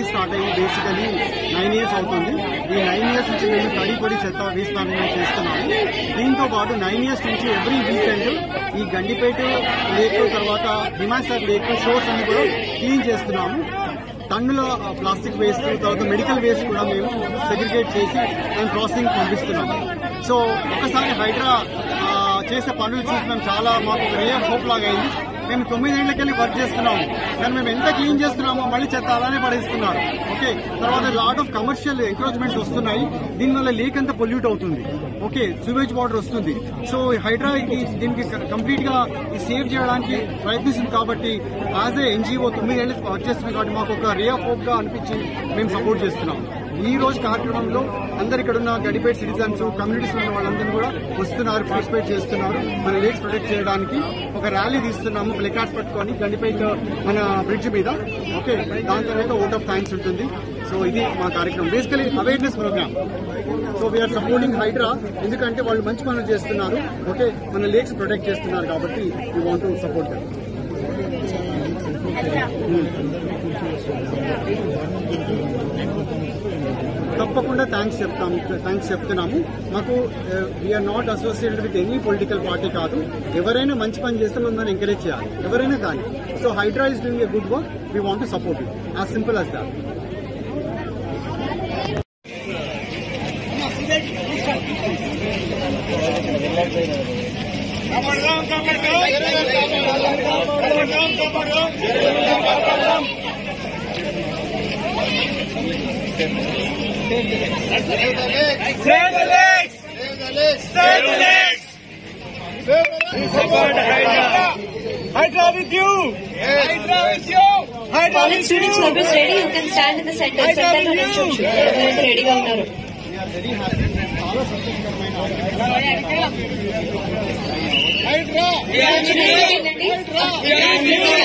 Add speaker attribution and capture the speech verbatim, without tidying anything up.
Speaker 1: Start అయ్యి basically nine years అవుతుంది. ఈ నైన్ ఇయర్స్ నుంచి మేము తడి పొడి చెత్త వేస్తాను చేస్తున్నాము. దీంతో పాటు నైన్ ఇయర్స్ నుంచి ఎవ్రీ వీకెండ్ ఈ గండిపేట లేక్ తర్వాత హిమాన్సాగర్ లేక్ షోర్స్ అన్ని కూడా క్లీన్ చేస్తున్నాము. టన్నుల ప్లాస్టిక్ వేస్ట్ తర్వాత మెడికల్ వేస్ట్ కూడా మేము సెగ్రిగేట్ చేసి మేము ప్రాసెసింగ్ పంపిస్తున్నాము. సో ఒకసారి హైడ్రా చేసే పనులు చూసి మేము చాలా మాకు రే హోప్ లాగా అయింది. మేము తొమ్మిదేళ్లకెళ్ళి వర్క్ చేస్తున్నాము, కానీ మేము ఎంత క్లీన్ చేస్తున్నామో మళ్ళీ చెత్త అలానే పడేస్తున్నారు. ఓకే, తర్వాత లాట్ ఆఫ్ కమర్షియల్ ఎంక్రోచ్మెంట్స్ వస్తున్నాయి. దీనివల్ల లేక్ అంతా పొల్యూట్ అవుతుంది. ఓకే, సివేజ్ వాటర్ వస్తుంది. సో హైడ్రా దీనికి కంప్లీట్ గా సేవ్ చేయడానికి ప్రయత్నిస్తుంది. కాబట్టి యాజ్ ఏ ఎన్జిఓ తొమ్మిదేళ్ళు వర్క్ చేస్తున్నాం కాబట్టి మాకు ఒక రే ఆఫ్ హోప్ గా అనిపించి మేము సపోర్ట్ చేస్తున్నాం. ఈ రోజు కార్యక్రమంలో అందరు ఇక్కడ ఉన్న గండిపేట సిటిజన్స్, కమ్యూనిటీస్ ఉన్న వాళ్ళందరూ కూడా వస్తున్నారు, పార్టిసిపేట్ చేస్తున్నారు. మన లేక్స్ ప్రొటెక్ట్ చేయడానికి ఒక ర్యాలీ తీస్తున్నాము, ప్లకార్డ్స్ పట్టుకొని గండిపేట మన బ్రిడ్జ్ మీద. ఓకే, దాని తర్వాత ఓట్ ఆఫ్ థ్యాంక్స్ ఉంటుంది. సో ఇది మా కార్యక్రమం, basically awareness programme. So we are supporting HYDRAA, ఎందుకంటే వాళ్ళు మంచి పనులు చేస్తున్నారు. ఓకే, మన లేక్స్ ప్రొటెక్ట్ చేస్తున్నారు కాబట్టి we want to support them. తప్పకుండా థ్యాంక్స్ చెప్తాము థ్యాంక్స్ చెప్తున్నాము. మాకు we are not associated with any political party కాదు. ఎవరైనా మంచి పని చేస్తే మనం దాన్ని ఎంకరేజ్ చేయాలి, ఎవరైనా కానీ. So HYDRAA is doing a good work, we want to support it, as simple as that.
Speaker 2: Save the lakes! Save the lakes! Save the lakes! Support Hydra! Hydra with you! Hydra with you! Hydra with you!
Speaker 3: Students will be ready. You can stand in the center. Center లో నిల్చోండి. ఎవరైతే రెడీగా ఉన్నారు.
Speaker 2: Hydra!
Speaker 3: Hydra!